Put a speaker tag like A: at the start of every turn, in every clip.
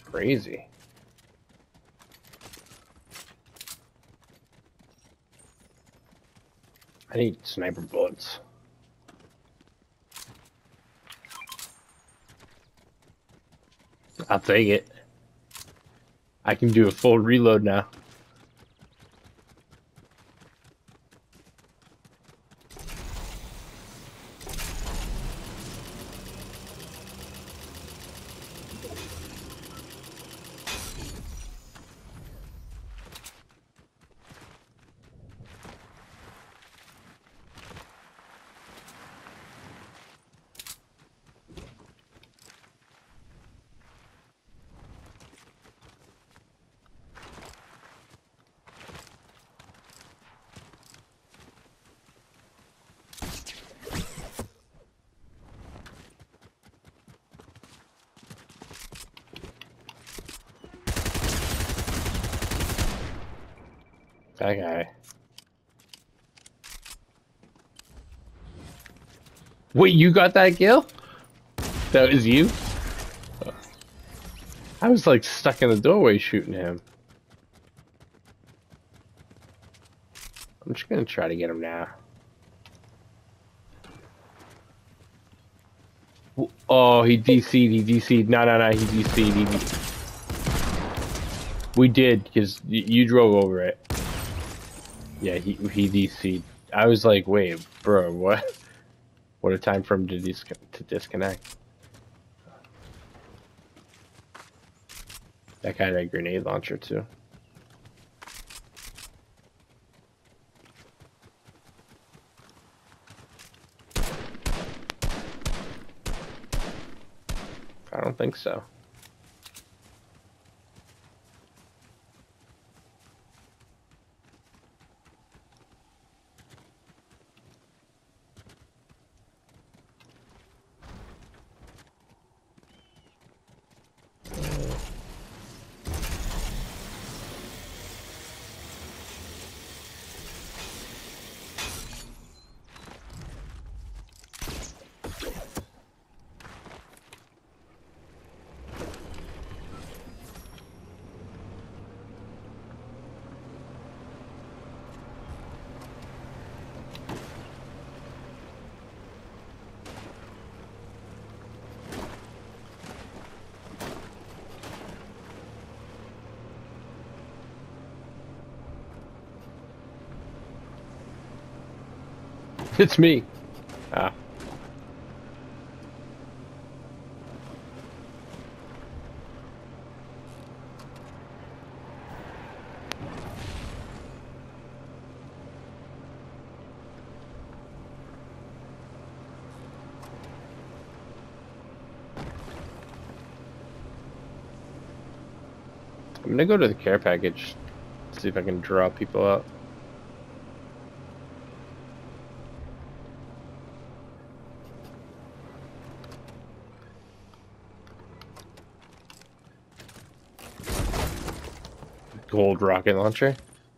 A: crazy. I need sniper bullets. I'll take it. I can do a full reload now. That guy. Wait, you got that kill? That was you? I was like stuck in the doorway shooting him. I'm just gonna try to get him now. Oh, he DC'd, he DC'd. No, he DC'd, We did, because you drove over it. Yeah, he DC'd. I was like, wait, bro, what? What a time for him to disconnect. That guy had a grenade launcher, too. I don't think so. It's me. Ah. I'm gonna go to the care package, see if I can draw people out. Gold rocket launcher.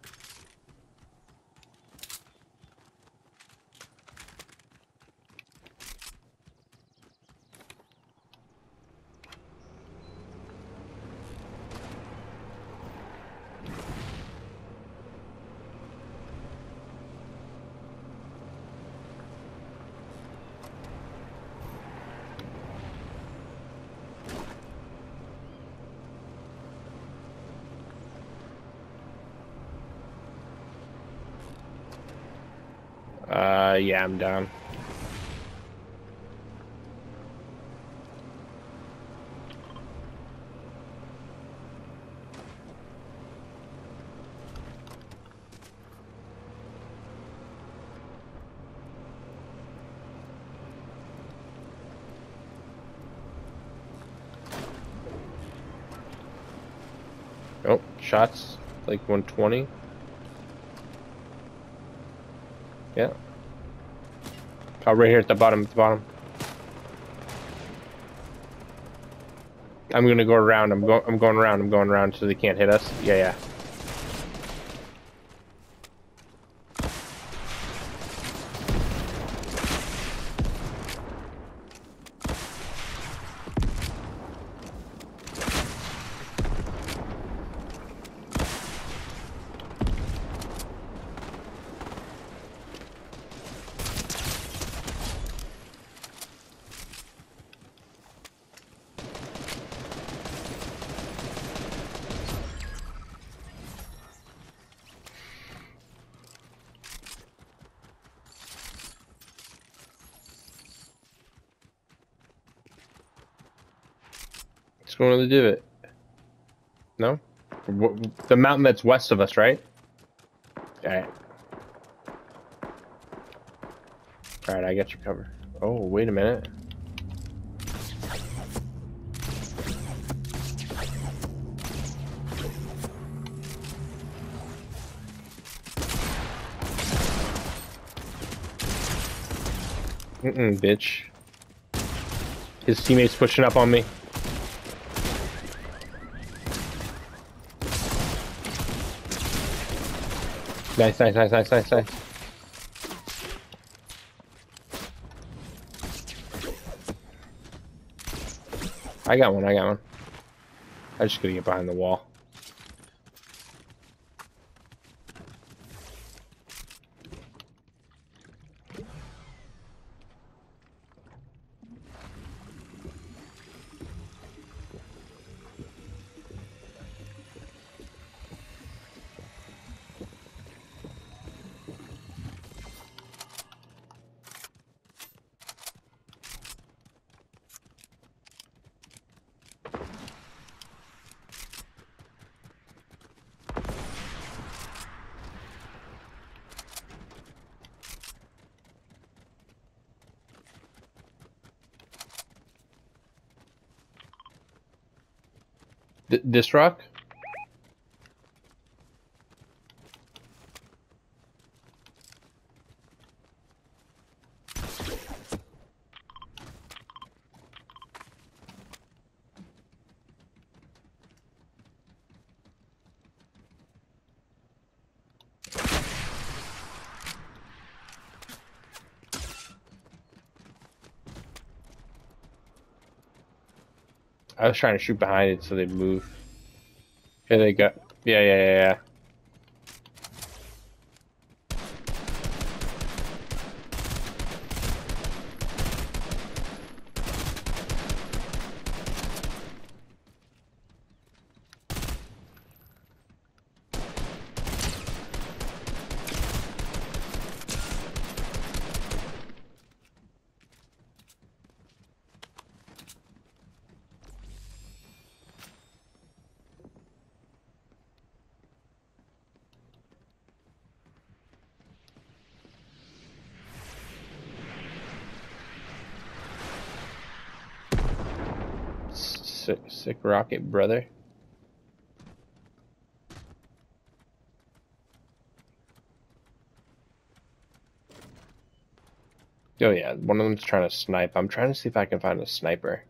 A: Yeah, I'm down. Oh, shots, like 120. Yeah. Oh, right here at the bottom, I'm gonna go around. I'm going around so they can't hit us. Yeah. He's going to the divot. No? The mountain that's west of us, right? Alright. Alright, I got your cover. Oh, wait a minute. Bitch. His teammate's pushing up on me. Nice, nice, nice, nice, nice, nice. I got one, I got one. I just gotta get behind the wall. This rock? I was trying to shoot behind it so they'd move. Here they go. Yeah. Sick rocket, brother. Oh yeah, one of them's trying to snipe. I'm trying to see if I can find a sniper.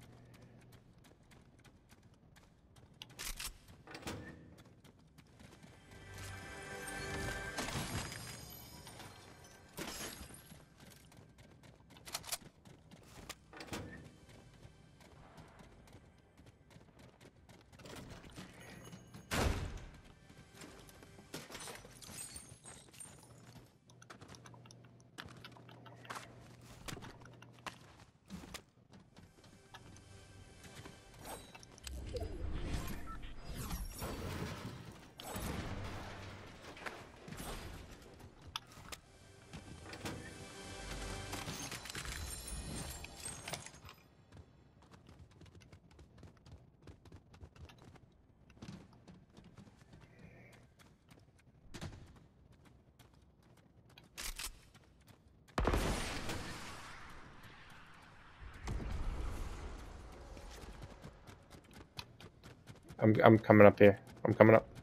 A: I'm coming up here. I'm coming up.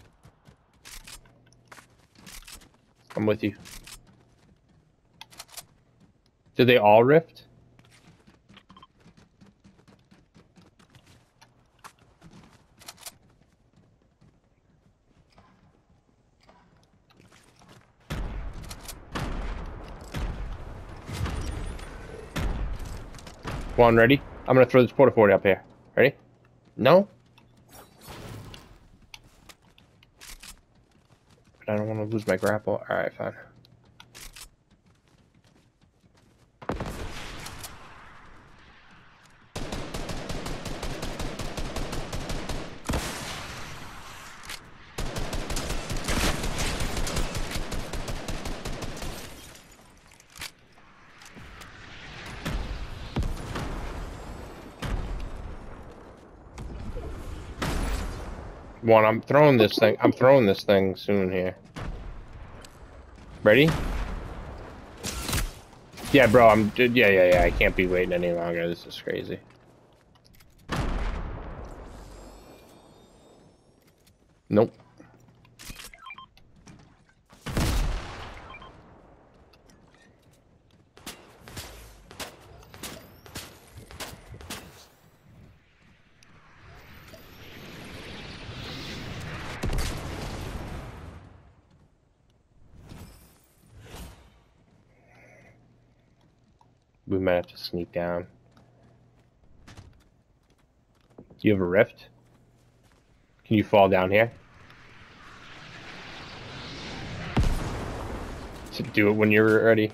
A: I'm with you. Did they all rift? One ready? I'm gonna throw this porta potty up here. Ready? No? But I don't want to lose my grapple. Alright, fine. One, I'm throwing this thing. I'm throwing this thing soon here. Ready? Yeah, bro. Yeah. I can't be waiting any longer. This is crazy. Nope. We might have to sneak down. Do you have a rift? Can you fall down here? So do it when you're ready.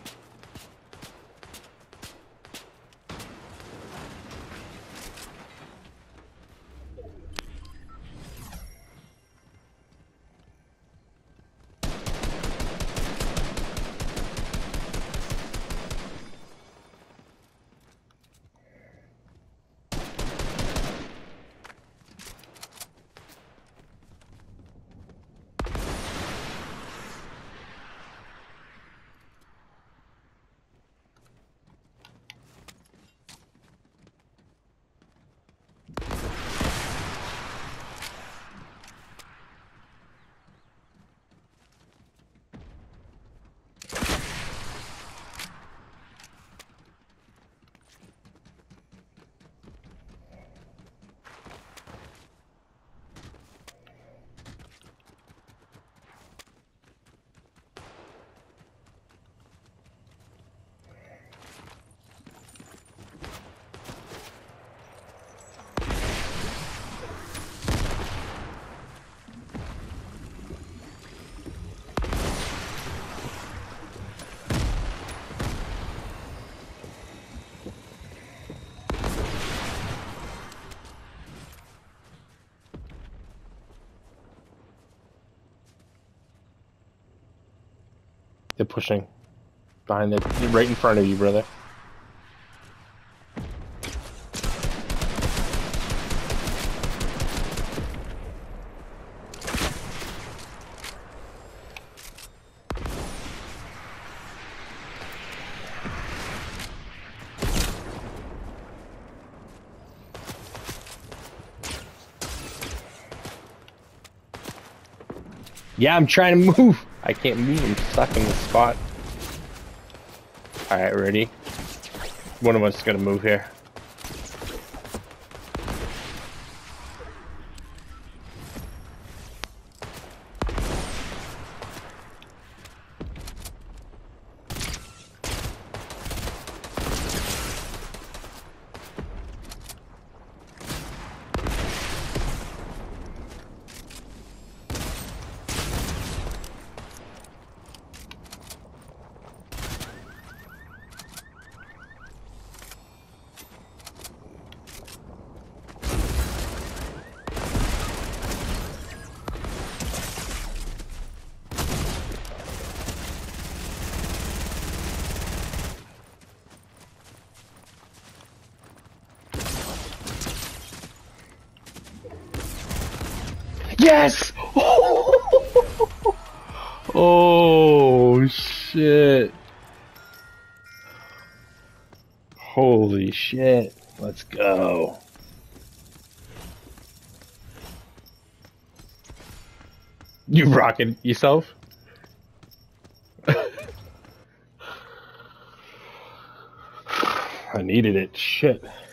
A: They're pushing behind the right in front of you, brother. Yeah, I'm trying to move. I can't move. I'm stuck in the spot. Alright, ready? One of us is gonna move here. Yes! Oh shit. Holy shit. Let's go. You rocking yourself? I needed it. Shit.